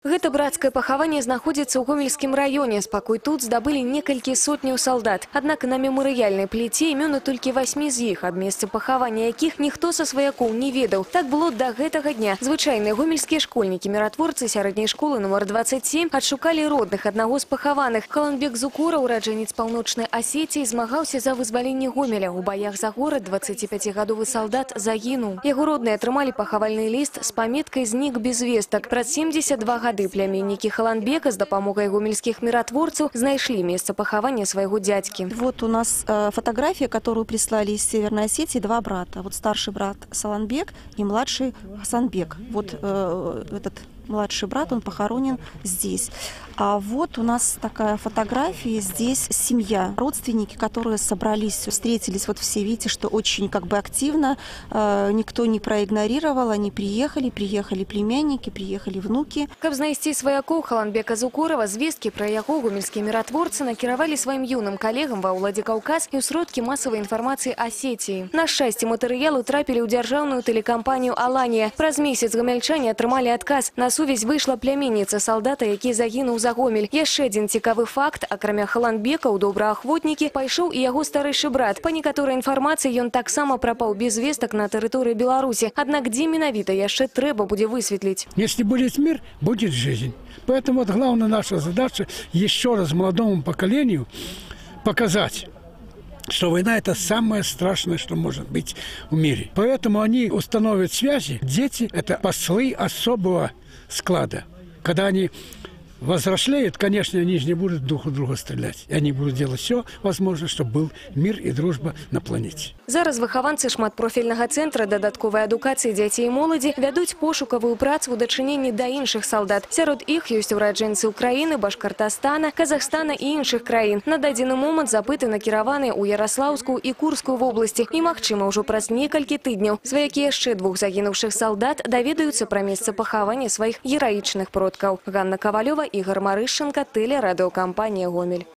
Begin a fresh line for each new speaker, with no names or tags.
Гэта брацкае пахаванне знаходзіцца ў Гомельскім раёне. Спакой тут здабылі некалькі сотняў салдат. Аднак на мемарыяльнай пліце імёны толькі 8 з іх, ад месца пахавання якіх ніхто са сваякоў не ведаў. Так было да гэтага дня. Звычайныя гомельскія школьнікі-міратворцы сярэдняй школы нумар 27 адшукалі родных аднаго з пахаваных. Халанбек Зукура, ураджэнец Паўночнай Асетіі, змагаўся за вызваленне Гомеля. У баях за горад 25-гадовы салдат загінуў. Яго родныя атрымалі пахавальны ліст з паметкай «Знік без вестак». Праз 72 гады племяннікі Халанбека з дапамогай гомельскіх миротворцев знайшлі место пахавання своего дядьки.
Вот у нас фотография, которую прислали из Северной Осетии, два брата. Вот старший брат Саланбек и младший Хасанбек. Вот этот младший брат, он похоронен здесь. А вот у нас такая фотография, здесь семья, родственники, которые собрались, встретились, вот все видите, что очень активно, никто не проигнорировал, они приехали племянники, приехали внуки.
Каб знайсці сваякоў Халанбека Зукурова, звесткі пра яго гомельскія міратворцы накіравалі сваім юным калегам ва Владикаўказ і ў сродкі масавай інфармацыі Асетіі. На шчасце, матэрыялы трапілі ў дзяржаўную тэлекампанію «Аланія». Праз месяц гамельчане атрымалі адказ. На сувязь выйшла пляменніца салдата, які загінуў за Гомель. Яшчэ адзін цікавы факт: акрамя Халанбека ў добраахвотнікі пайшоў і яго старэйшы брат. Па некаторай інфармацыі ён таксама прапаў без вестак на тэрыторыі Беларусі. Аднак дзе менавіта яшчэ трэба будзе высветліць.
Если будет мир, будет жизнь. Поэтому главная наша задача еще раз молодому поколению показать, что война – это самое страшное, что может быть в мире. Поэтому они установят связи. Дети – это послы особого склада. Когда они возрослеют, конечно, они же не будут друг у друга стрелять. И они будут делать все возможное, чтобы был мир и дружба на планете.
Зараз выхаванцы шматпрофільнага цэнтра дадатковай адукацыі дзяцей і моладзі вядуць пошукавую працу ў дачыненні да іншых салдат. Сярод іх ёсць ураджэнцы Украіны, Башкартастана, Казахстана і іншых краін. На дадзены момант запыты накіраваны ў Ярослаўскую і Курскую вобласці. І, магчыма, ўжо праз некалькі тыдняў сваякі яшчэ двух загінуўшых салдат даведаюцца пра месца пахавання сваіх гераічных продкаў. Ганна Кавалёва, Ігор Марышченко, тэлерадыёкампанія «Гомель».